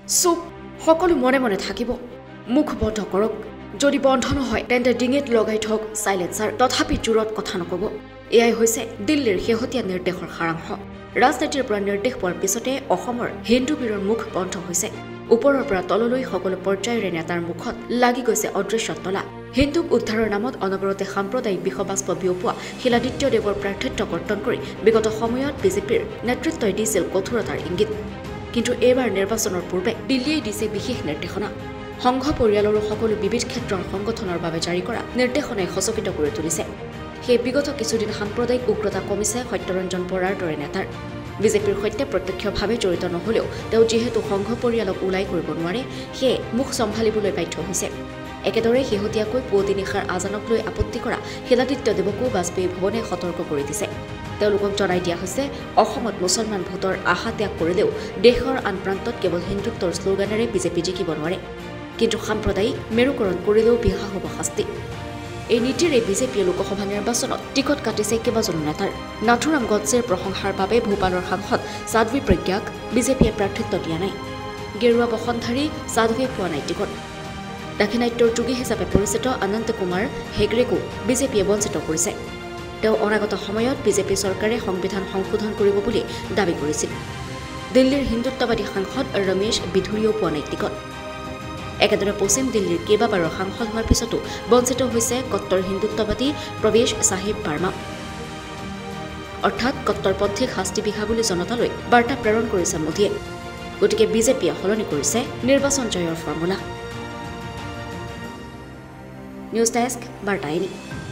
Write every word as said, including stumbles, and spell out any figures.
চুপ সকলো মনে মনে থাকিব মুখ বন্ধ কৰক যদি বন্ধ নহয় তেন্তে ডিঙিত লগাই থক সাইলেন্সাৰ তথাপি জোৰত কথা নকব এয়াই হৈছে দিল্লীৰ শেহতীয়া নিৰ্দেশৰ সাৰাংশ ৰাজনীতিৰ পৰা নিৰ্দেশ পোৱাৰ পিছতে অসমৰ হিন্দু বীৰৰ মুখ বন্ধ হৈছে ওপৰৰ পৰা তললৈ সকলো পৰ্যায়ৰে নেতাৰ মুখত লাগি গৈছে অদৃশ্য তলা হিন্দুক উদ্ধাৰৰ নামত অনবৰতে সাম্প্ৰদায়িক বিষবাস্প বিয়পোৱা শিলাদিত্য দেৱৰ প্ৰাৰ্থিত্য কৰ্তন কৰি বিগত সময়ত বিজেপিৰ নেতৃত্বই দিছিল কঠোৰতাৰ ইংগিত কিন্তু এইবাৰ নিৰ্বাচনৰ পূৰ্বে দিল্লীয়ে দিছে বিশেষ নিৰ্দেশনা সংঘ পৰিয়ালৰো সকলো বিবিধ ক্ষেত্ৰৰ সংগঠনৰ বাবে জাৰি কৰা নিৰ্দেশনাই সচকিত কৰি তুলিছে সেই বিগত কিছুদিন সাম্প্ৰদায়িক উগ্ৰতা কমিছে সত্যৰঞ্জন বৰাৰ দৰে নেতাৰ বিজেপিৰ সৈতে প্ৰত্যক্ষভাৱে জড়িত নহলেও তেওঁ যিহেতু সংঘ পৰিয়ালক ওলাই কৰিব নোৱাৰে সেয়ে মুখ চম্ভালিবলৈ বাধ্য হৈছে একেদৰে শেহতীয়াকৈ পুৱতি নিশাৰ আজানক লৈ আপত্তি কৰা শিলাদিত্য দেৱকো বাজপেয়ী ভৱনে সতৰ্ক কৰি দিছে তেওঁলোকক জনাই দিয়া হৈছে অসমত মুছলমান ভোটৰ আশা ত্যাগ কৰিলেও দেশৰ আন প্ৰান্তত কেৱল হিন্দুত্বৰ শ্লোগানেৰে বিজেপি জিকিব নোৱাৰে কিন্তু সাম্প্ৰদায়িক মেৰুকৰণ কৰিলেও বিহা হ'ব শাস্তি এই নীতিৰে বিজেপিয়ে লোকসভা নিৰ্বাচনত টিকট কাটিছে কেইবাজনো নেতাৰ নাথুৰাম গডছেৰ প্ৰশংসাৰ বাবে ভূপালৰ সাংসদ সাধ্বী প্ৰজ্ঞাক বিজেপিয়ে প্ৰাৰ্থিত্ব দিয়া নাই গেৰুৱা বসন্তধাৰী সাধ্বীয়ে পোৱা নাই টিকট দাক্ষিণাত্যৰ যোগী হিচাপে পৰিচিত অনন্ত কুমাৰ হেগড়েকো বিজেপিয়ে বঞ্চিত কৰিছে তেওঁ অনাগত সময়ত বিজেপি চৰকাৰে সংবিধান সংশোধন কৰিব বুলি দাবী কৰিছিল দিল্লীৰ হিন্দুত্ববাদী সাংসদ ৰমেশ বিধুৰীয়েও পোৱা নাই টিকট একেদৰে পশ্চিম দিল্লীৰ কেইবাবাৰৰ সাংসদ হোৱাৰ পিছতো বঞ্চিত হৈছে কট্টৰ হিন্দুত্ববাদী প্ৰৱেশ চাহিব বাৰ্মা অৰ্থাৎ কট্টৰপন্থীক শাস্তি বিহা বুলি জনতালৈ বাৰ্তা প্ৰেৰণ কৰিছে মোদীয়ে গতিকে বিজেপিয়ে সলনি কৰিছে নিৰ্বাচন জয়ৰ ফৰ্মুলা নিউজ ডেস্ক বাৰ্তা।